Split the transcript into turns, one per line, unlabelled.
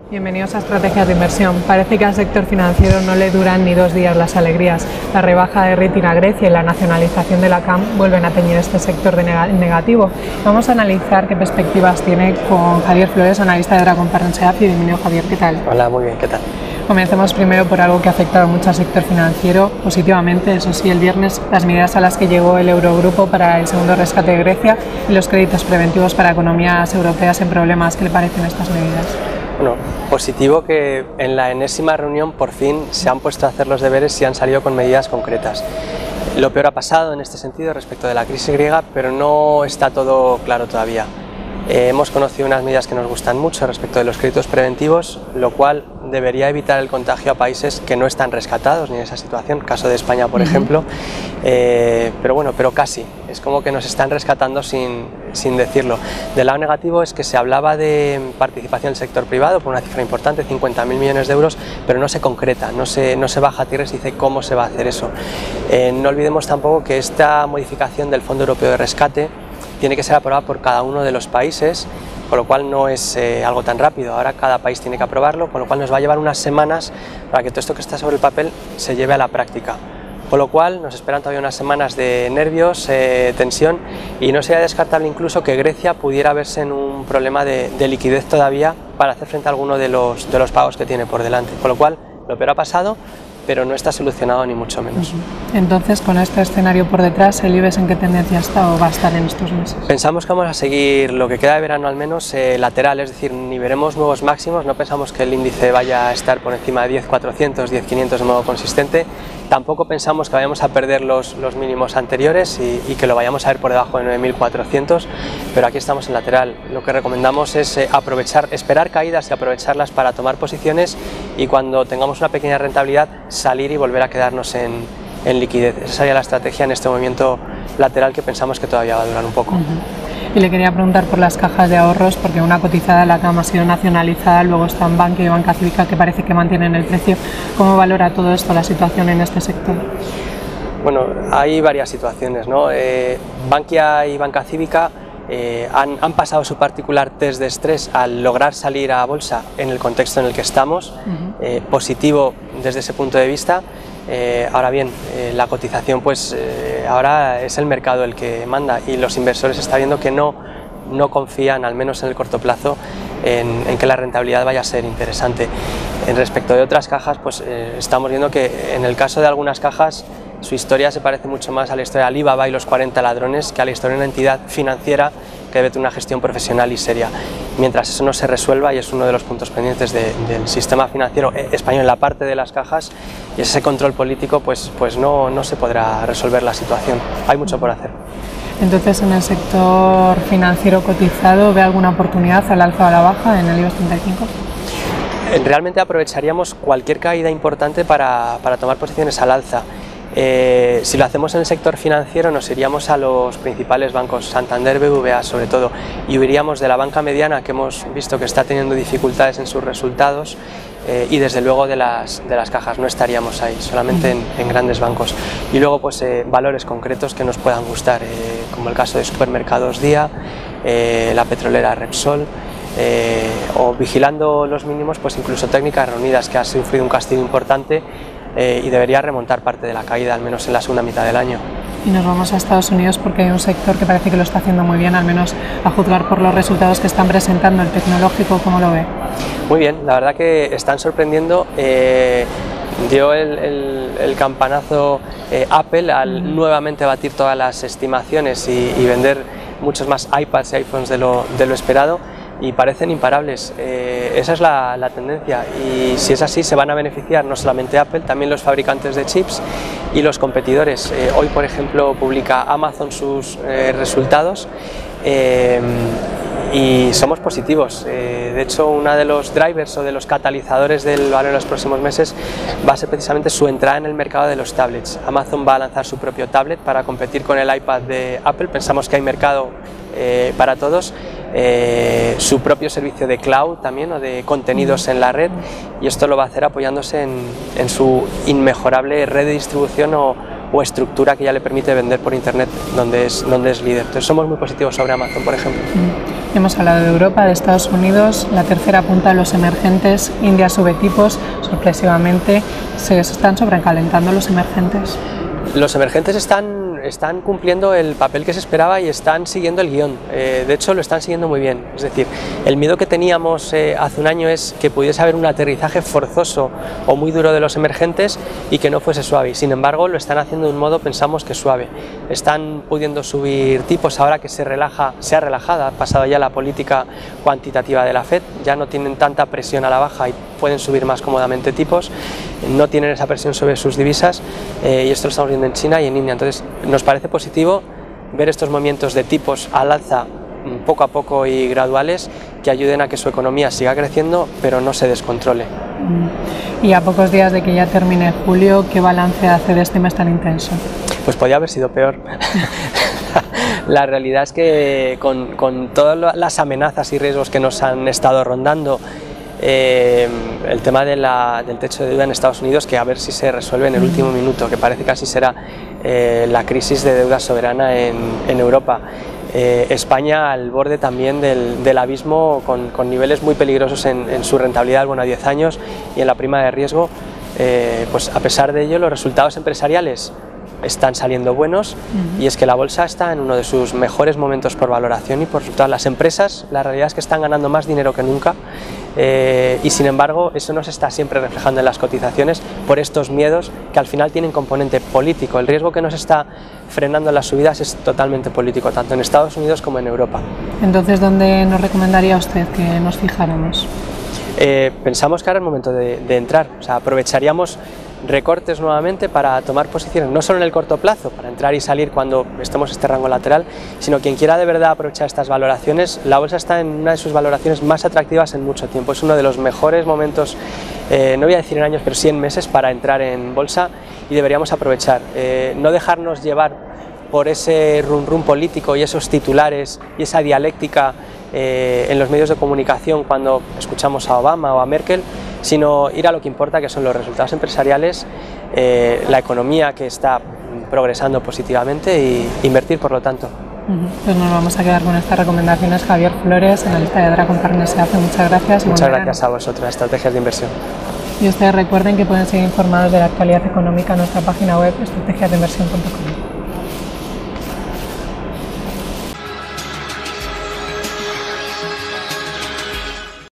Bienvenidos a Estrategias de Inversión. Parece que al sector financiero no le duran ni 2 días las alegrías. La rebaja de rating a Grecia y la nacionalización de la CAM vuelven a teñir este sector de negativo. Vamos a analizar qué perspectivas tiene con Javier Flores, analista de Dragon Partners. Bienvenido, Javier, ¿qué tal?
Hola, muy bien, ¿qué tal?
Comencemos primero por algo que ha afectado mucho al sector financiero positivamente. Eso sí, el viernes las medidas a las que llegó el Eurogrupo para el segundo rescate de Grecia y los créditos preventivos para economías europeas en problemas. ¿Qué le parecen estas medidas?
Bueno, positivo que en la enésima reunión por fin se han puesto a hacer los deberes y han salido con medidas concretas. Lo peor ha pasado en este sentido respecto de la crisis griega, pero no está todo claro todavía. Hemos conocido unas medidas que nos gustan mucho respecto de los créditos preventivos, lo cual debería evitar el contagio a países que no están rescatados ni en esa situación, caso de España por ejemplo, pero casi, es como que nos están rescatando sin decirlo. Del lado negativo es que se hablaba de participación del sector privado por una cifra importante, 50.000 millones de euros, pero no se concreta, no se baja a tierra y se dice cómo se va a hacer eso. No olvidemos tampoco que esta modificación del Fondo Europeo de Rescate tiene que ser aprobada por cada uno de los países, con lo cual no es algo tan rápido. Ahora cada país tiene que aprobarlo, con lo cual nos va a llevar unas semanas para que todo esto que está sobre el papel se lleve a la práctica. Con lo cual nos esperan todavía unas semanas de nervios, tensión, y no sería descartable incluso que Grecia pudiera verse en un problema de liquidez todavía para hacer frente a alguno de los pagos que tiene por delante. Con lo cual lo peor ha pasado, pero no está solucionado ni mucho menos.
Entonces, con este escenario por detrás, ¿el IBEX en qué tendencia está o va a estar en estos meses?
Pensamos que vamos a seguir lo que queda de verano al menos lateral, es decir, ni veremos nuevos máximos, no pensamos que el índice vaya a estar por encima de 10.400, 10.500 de modo consistente, tampoco pensamos que vayamos a perder los mínimos anteriores y que lo vayamos a ver por debajo de 9.400, pero aquí estamos en lateral. Lo que recomendamos es esperar caídas y aprovecharlas para tomar posiciones, y cuando tengamos una pequeña rentabilidad salir y volver a quedarnos en liquidez. Esa sería la estrategia en este movimiento lateral que pensamos que todavía va a durar un poco.
Y le quería preguntar por las cajas de ahorros, porque una cotizada, la CAM, ha sido nacionalizada, luego están Bankia y Banca Cívica, que parece que mantienen el precio. ¿Cómo valora todo esto la situación en este sector?
Bueno, hay varias situaciones, ¿no? Bankia y Banca Cívica han pasado su particular test de estrés al lograr salir a bolsa en el contexto en el que estamos, positivo desde ese punto de vista. Ahora bien, la cotización pues ahora es el mercado el que manda, y los inversores están viendo que no confían, al menos en el corto plazo, en que la rentabilidad vaya a ser interesante. En respecto de otras cajas, pues estamos viendo que en el caso de algunas cajas su historia se parece mucho más a la historia de Alibaba y los 40 ladrones que a la historia de una entidad financiera que debe tener una gestión profesional y seria. Mientras eso no se resuelva, y es uno de los puntos pendientes del sistema financiero español en la parte de las cajas, y ese control político, pues no se podrá resolver la situación. Hay mucho por hacer.
Entonces, en el sector financiero cotizado, ¿ve alguna oportunidad al alza o a la baja en el IBEX 35?
Realmente aprovecharíamos cualquier caída importante para tomar posiciones al alza. Si lo hacemos en el sector financiero, nos iríamos a los principales bancos, Santander, BBVA sobre todo, y huiríamos de la banca mediana, que hemos visto que está teniendo dificultades en sus resultados, y desde luego de las cajas. No estaríamos ahí, solamente en grandes bancos. Y luego pues valores concretos que nos puedan gustar, como el caso de Supermercados Día, la petrolera Repsol, o vigilando los mínimos, pues incluso Técnicas Reunidas, que ha sufrido un castigo importante y debería remontar parte de la caída, al menos en la segunda mitad del año.
Y nos vamos a Estados Unidos, porque hay un sector que parece que lo está haciendo muy bien, al menos a juzgar por los resultados que están presentando. El tecnológico, ¿cómo lo ve?
Muy bien, la verdad que están sorprendiendo. Dio el campanazo Apple al nuevamente batir todas las estimaciones y vender muchos más iPads y iPhones de lo esperado, y parecen imparables. Esa es la tendencia, y si es así se van a beneficiar no solamente Apple, también los fabricantes de chips y los competidores. Hoy, por ejemplo, publica Amazon sus resultados, y somos positivos. De hecho, uno de los drivers o de los catalizadores del valor en los próximos meses va a ser precisamente su entrada en el mercado de los tablets. Amazon va a lanzar su propio tablet para competir con el iPad de Apple. Pensamos que hay mercado para todos. Su propio servicio de cloud también, o de contenidos en la red, y esto lo va a hacer apoyándose en su inmejorable red de distribución o estructura que ya le permite vender por internet, donde es líder. Entonces somos muy positivos sobre Amazon, por ejemplo.
Hemos hablado de Europa, de Estados Unidos, la tercera apunta a los emergentes, India sube tipos, sorpresivamente se están sobrecalentando los emergentes.
Los emergentes están cumpliendo el papel que se esperaba y están siguiendo el guión. De hecho, lo están siguiendo muy bien. Es decir, el miedo que teníamos hace un año es que pudiese haber un aterrizaje forzoso o muy duro de los emergentes y que no fuese suave. Sin embargo, lo están haciendo de un modo, pensamos, que suave. Están pudiendo subir tipos ahora que se ha relajado, ha pasado ya la política cuantitativa de la FED, ya no tienen tanta presión a la baja y pueden subir más cómodamente tipos, no tienen esa presión sobre sus divisas y esto lo estamos viendo en China y en India. Entonces nos parece positivo ver estos movimientos de tipos al alza poco a poco y graduales que ayuden a que su economía siga creciendo pero no se descontrole.
Y a pocos días de que ya termine julio, ¿qué balance hace de este mes tan intenso?
Pues podía haber sido peor. La realidad es que con todas las amenazas y riesgos que nos han estado rondando, el tema del techo de deuda en Estados Unidos, que a ver si se resuelve en el último minuto, que parece que así será, la crisis de deuda soberana en Europa. España al borde también del abismo, con niveles muy peligrosos en su rentabilidad a 10 años y en la prima de riesgo. Pues a pesar de ello, los resultados empresariales están saliendo buenos y es que la bolsa está en uno de sus mejores momentos por valoración y por todas las empresas. La realidad es que están ganando más dinero que nunca y sin embargo eso no se está siempre reflejando en las cotizaciones por estos miedos que al final tienen componente político. El riesgo que nos está frenando las subidas es totalmente político, tanto en Estados Unidos como en Europa.
Entonces, ¿dónde nos recomendaría usted que nos fijáramos?
Pensamos que ahora es el momento de entrar, o sea, aprovecharíamos recortes nuevamente para tomar posiciones, no solo en el corto plazo, para entrar y salir cuando estemos en este rango lateral, sino quien quiera de verdad aprovechar estas valoraciones. La bolsa está en una de sus valoraciones más atractivas en mucho tiempo, es uno de los mejores momentos, no voy a decir en años, pero sí en meses, para entrar en bolsa y deberíamos aprovechar, no dejarnos llevar por ese rum político y esos titulares y esa dialéctica en los medios de comunicación cuando escuchamos a Obama o a Merkel, sino ir a lo que importa, que son los resultados empresariales, la economía que está progresando positivamente y invertir por lo tanto.
Pues nos vamos a quedar con estas recomendaciones. Javier Flores, analista de Dragon Partners. Muchas gracias.
Muchas gracias a vosotros, estrategias de inversión.
Y ustedes recuerden que pueden seguir informados de la actualidad económica en nuestra página web estrategiasdeinversión.com.